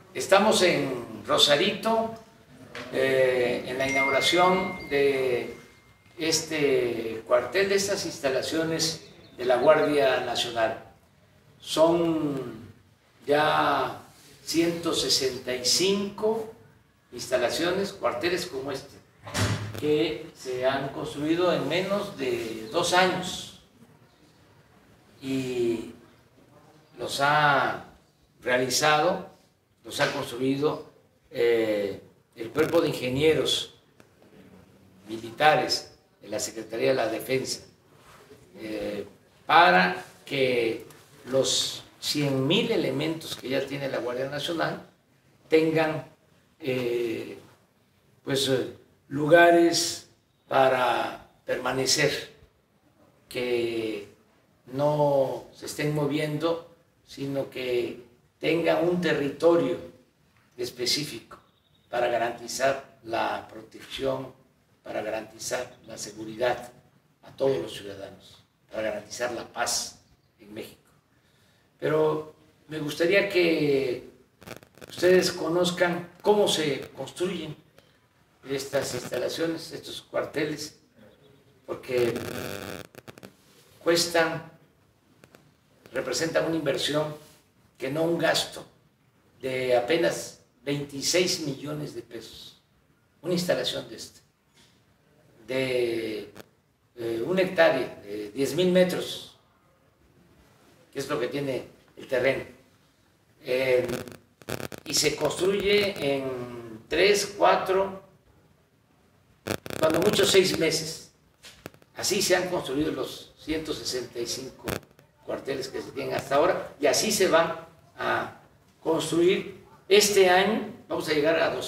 Estamos en Rosarito, en la inauguración de este cuartel, de estas instalaciones de la Guardia Nacional. Son ya 165 instalaciones, cuarteles como este, que se han construido en menos de 2 años y los ha realizado, los ha construido el Cuerpo de Ingenieros Militares de la Secretaría de la Defensa, para que los 100,000 elementos que ya tiene la Guardia Nacional tengan lugares para permanecer, que no se estén moviendo, sino que tengan un territorio específico para garantizar la protección, para garantizar la seguridad a todos los ciudadanos, para garantizar la paz en México. Pero me gustaría que ustedes conozcan cómo se construyen estas instalaciones, estos cuarteles, porque representan una inversión, que no un gasto, de apenas 26 millones de pesos. Una instalación de 1 hectárea, de 10,000 metros, que es lo que tiene el terreno. Y se construye en 3, 4, cuando mucho 6 meses. Así se han construido los 165 cuarteles que se tienen hasta ahora, y así se van a construir. Este año vamos a llegar a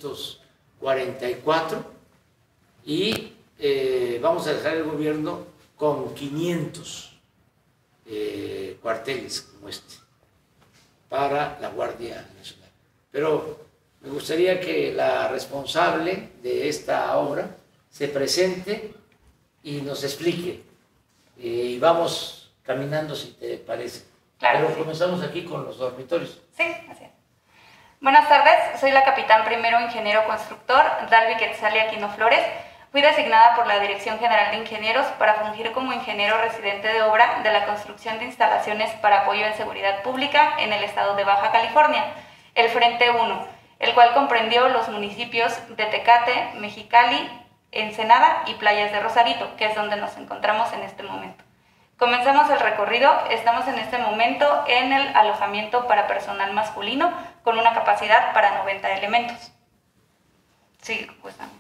244 y vamos a dejar el gobierno con 500 cuarteles como este para la Guardia Nacional. Pero me gustaría que la responsable de esta obra se presente y nos explique, y vamos caminando, si te parece. Claro. Pero comenzamos aquí con los dormitorios. Sí, así es. Buenas tardes, soy la capitán primero ingeniero constructor Dalvi Quetzali Aquino Flores. Fui designada por la Dirección General de Ingenieros para fungir como ingeniero residente de obra de la construcción de instalaciones para apoyo en seguridad pública en el estado de Baja California, el Frente 1, el cual comprendió los municipios de Tecate, Mexicali, Ensenada y Playas de Rosarito, que es donde nos encontramos en este momento. Comenzamos el recorrido. Estamos en este momento en el alojamiento para personal masculino con una capacidad para 90 elementos. Sí, justamente.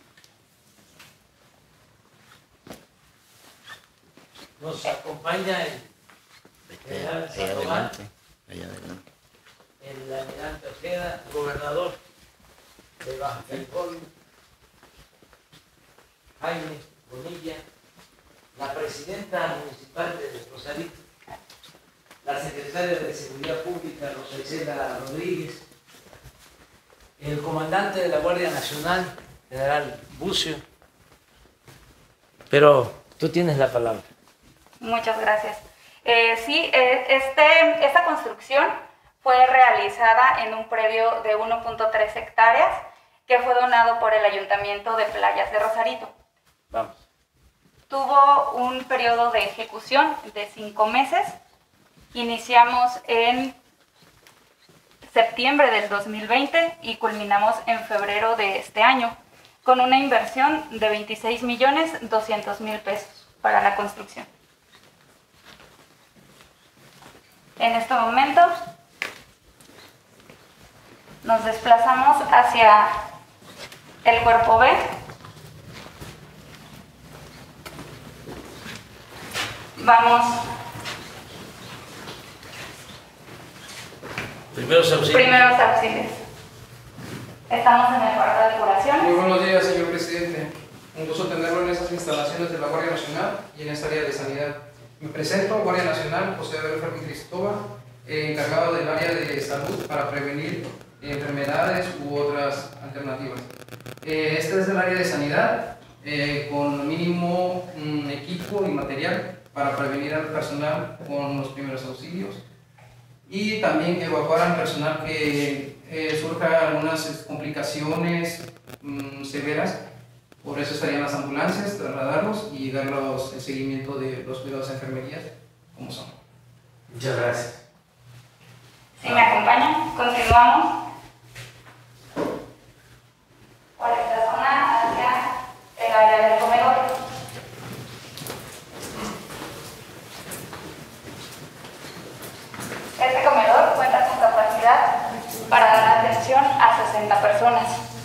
Nos acompaña el general Sandoval, el almirante Ojeda, gobernador de Baja California, Jaime Bonilla, la presidenta municipal de Rosarito, la secretaria de Seguridad Pública, Rosa Isela Rodríguez, el comandante de la Guardia Nacional, general Bucio. Pero tú tienes la palabra. Muchas gracias. Esta construcción fue realizada en un predio de 1.3 hectáreas que fue donado por el Ayuntamiento de Playas de Rosarito. Vamos. Tuvo un periodo de ejecución de 5 meses. Iniciamos en septiembre del 2020 y culminamos en febrero de este año, con una inversión de 26,200,000 pesos para la construcción. En este momento nos desplazamos hacia el cuerpo B. Vamos. Primeros auxilios. Primeros auxilios. Estamos en el cuarto de curaciones. Muy buenos días, señor presidente. Un gusto tenerlo en estas instalaciones de la Guardia Nacional y en esta área de sanidad. Me presento, Guardia Nacional, José Abel Fermín Cristóbal, encargado del área de salud para prevenir enfermedades u otras alternativas. Esta es el área de sanidad, con mínimo equipo y material para prevenir al personal con los primeros auxilios. y también evacuar al personal que surja algunas complicaciones severas. Por eso estarían las ambulancias, trasladarlos y darlos el seguimiento de los cuidados de enfermerías como son. Muchas gracias. Si me acompañan, continuamos por esta zona hacia el área del comedor. Este comedor cuenta con capacidad para dar atención a 60 personas.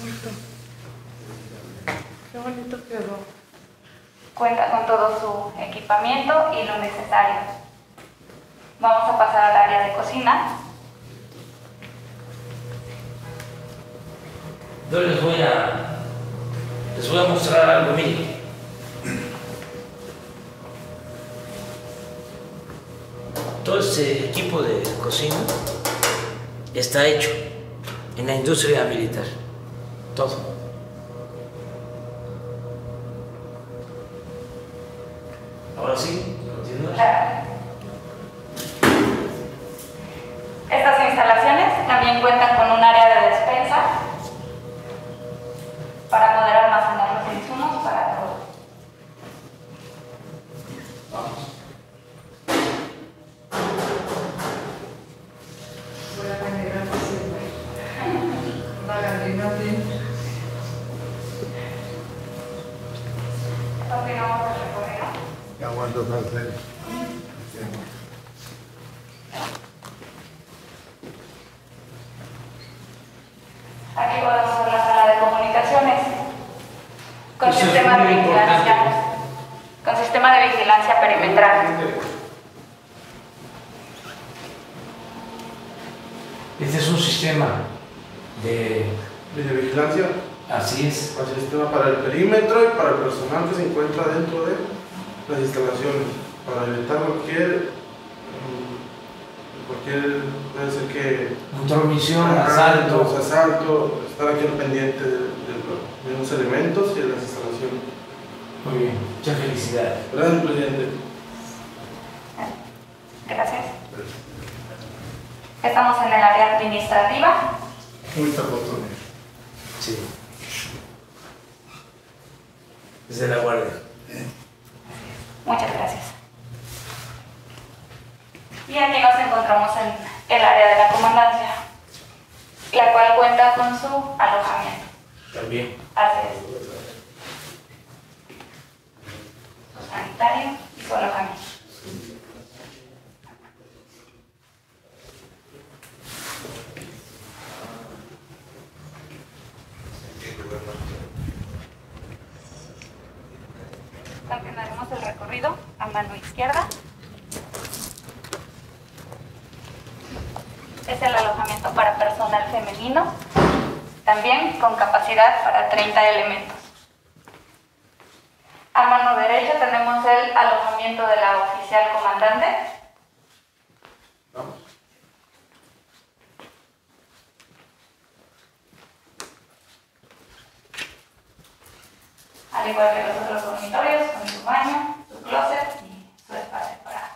Qué bonito quedó. Cuenta con todo su equipamiento y lo necesario. Vamos a pasar al área de cocina. Yo les voy a mostrar algo, miren. Todo este equipo de cocina está hecho en la industria militar. Todo. Ahora sí, continúa. Estas instalaciones también cuentan con un área de despensa para poder almacenar los insumos para todo. Vamos. Voy a generar una gallina bien. Continuamos el recorrido. Ya aguanto hacer. Aquí podemos ver la sala de comunicaciones con Eso es sistema de muy vigilancia, importante. con sistema de vigilancia perimetral. Este es un sistema de... Videovigilancia, Así es. el sistema para el perímetro y para el personal que se encuentra dentro de las instalaciones, para evitar cualquier puede ser que Intromisión, asalto. asalto, estar aquí al pendiente de los elementos y de las instalaciones. Muy bien, muchas felicidades. Gracias, presidente. Gracias. Estamos en el área administrativa. Muchas oportunidad. Sí. Desde la guardia. Muchas gracias. Y aquí nos encontramos en el área de la comandancia, la cual cuenta con su alojamiento. También. Así es. Su sanitario y su alojamiento. Continuaremos el recorrido a mano izquierda. Es el alojamiento para personal femenino, también con capacidad para 30 elementos. A mano derecha tenemos el alojamiento de la oficial comandante. Vamos. Al igual que los otros dormitorios, con su baño, su closet y su espacio para...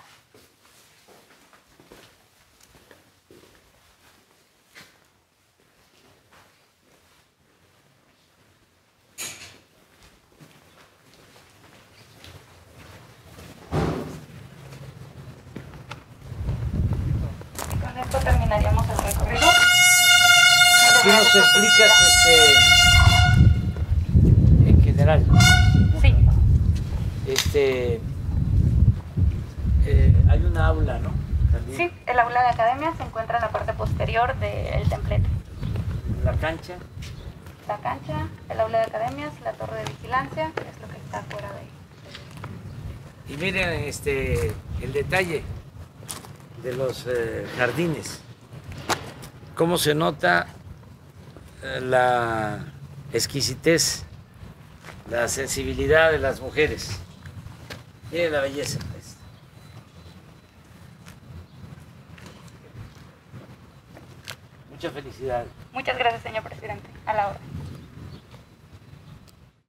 Con esto terminaríamos el recorrido. ¿Qué nos explicas en general? Sí. Hay una aula, ¿no? También. Sí, el aula de academia se encuentra en la parte posterior del templete. La cancha. La cancha, el aula de academias, la torre de vigilancia, que es lo que está fuera de... Y miren el detalle de los jardines. Cómo se nota la exquisitez, la sensibilidad de las mujeres. Miren la belleza. Muchas felicidades. Muchas gracias, señor presidente. A la hora.